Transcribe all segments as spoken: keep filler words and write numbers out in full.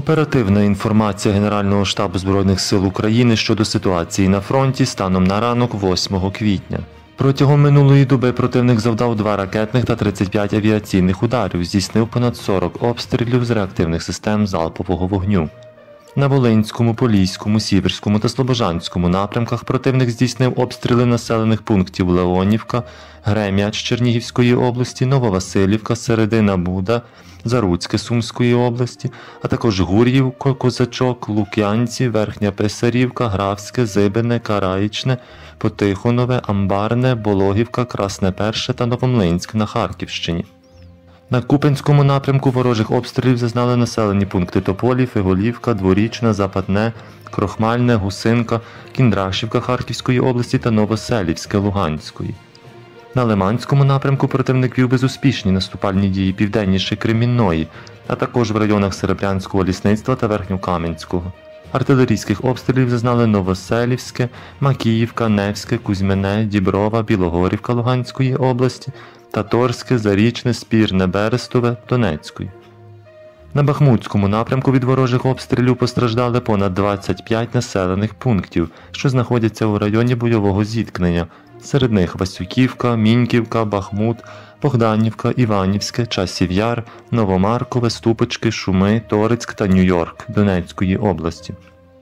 Оперативна інформація Генерального штабу Збройних сил України щодо ситуації на фронті станом на ранок восьмого квітня. Протягом минулої доби противник завдав два ракетних та тридцять п'ять авіаційних ударів, здійснив понад сорок обстрілів з реактивних систем залпового вогню. На Волинському, Поліському, Сіверському та Слобожанському напрямках противник здійснив обстріли населених пунктів Леонівка, Грем'яч Чернігівської області, Нововасилівка, Середина Буда, Заруцьке Сумської області, а також Гур'ївка, Козачок, Лук'янці, Верхня Писарівка, Графське, Зибине, Караїчне, Потихонове, Амбарне, Болохівка, Красне Перше та Новомлинськ на Харківщині. На Куп'янському напрямку ворожих обстрілів зазнали населені пункти Тополі, Фиголівка, Дворічна, Западне, Крохмальне, Гусинка, Кіндрашівка Харківської області та Новоселівське Луганської. На Лиманському напрямку противник вів безуспішні наступальні дії південніше Кремінної, а також в районах Серебрянського лісництва та Верхньокам'янського. Артилерійських обстрілів зазнали Новоселівське, Макіївка, Невське, Кузьмине, Діброва, Білогорівка Луганської області, Таторське, Зарічне, Спірне, Берестове Донецької. На Бахмутському напрямку від ворожих обстрілів постраждали понад двадцять п'ять населених пунктів, що знаходяться у районі бойового зіткнення. Серед них Васюківка, Міньківка, Бахмут, Богданівка, Іванівське, Часів Яр, Новомаркове, Ступочки, Шуми, Торецьк та Нью-Йорк Донецької області.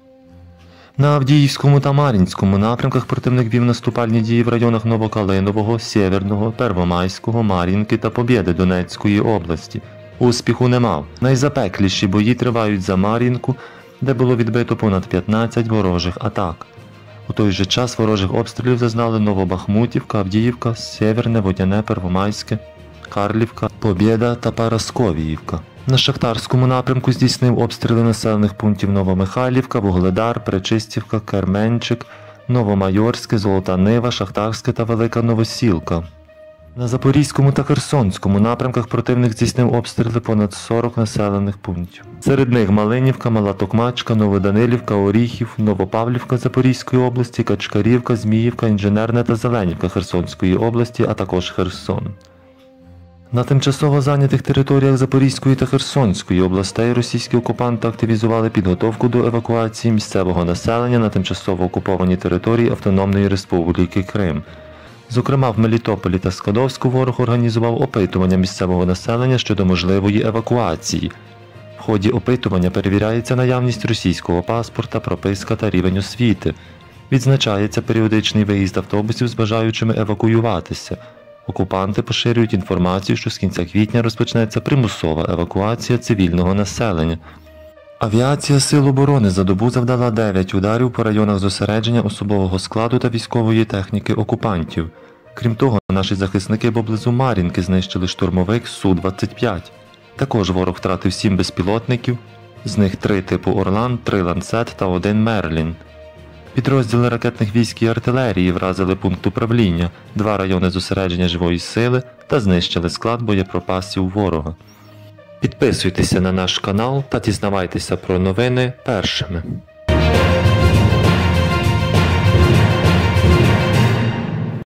На Авдіївському та Мар'їнському напрямках противник вів наступальні дії в районах Новокалинового, Сєверного, Первомайського, Мар'їнки та Побєди Донецької області. Успіху не мав. Найзапекліші бої тривають за Мар'їнку, де було відбито понад п'ятнадцять ворожих атак. У той же час ворожих обстрілів зазнали Новобахмутівка, Авдіївка, Сєверне, Водяне, Первомайське, Карлівка, Побєда та Парасковіївка. На Шахтарському напрямку здійснив обстріли населених пунктів Новомихайлівка, Вугледар, Пречистівка, Керменчик, Новомайорське, Золота Нива, Шахтарське та Велика Новосілка. На Запорізькому та Херсонському напрямках противник здійснив обстріли понад сорок населених пунктів. Серед них Малинівка, Мала Токмачка, Новоданилівка, Оріхів, Новопавлівка Запорізької області, Качкарівка, Зміївка, Інженерне та Зеленівка Херсонської області, а також Херсон. На тимчасово зайнятих територіях Запорізької та Херсонської областей російські окупанти активізували підготовку до евакуації місцевого населення на тимчасово окупованій території Автономної Республіки Крим. Зокрема, в Мелітополі та Скадовську ворог організував опитування місцевого населення щодо можливої евакуації. В ході опитування перевіряється наявність російського паспорта, прописка та рівень освіти. Відзначається періодичний виїзд автобусів з бажаючими евакуюватися. Окупанти поширюють інформацію, що з кінця квітня розпочнеться примусова евакуація цивільного населення. Авіація Сил оборони за добу завдала дев'ять ударів по районах зосередження особового складу та військової техніки окупантів. Крім того, наші захисники поблизу Мар'їнки знищили штурмовик Су двадцять п'ять. Також ворог втратив сім безпілотників, з них три типу Орлан, три Ланцет та один Мерлін. Підрозділи ракетних військ і артилерії вразили пункт управління, два райони зосередження живої сили та знищили склад боєприпасів ворога. Підписуйтеся на наш канал та дізнавайтеся про новини першими.